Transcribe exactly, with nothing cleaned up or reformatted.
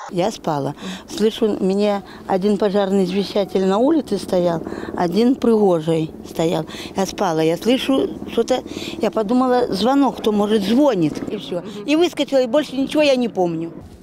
Я спала. Слышу, меня один пожарный извещатель на улице стоял, один пригожий стоял. Я спала, я слышу что-то, я подумала, звонок, кто может звонит, и все. И выскочила, и больше ничего я не помню.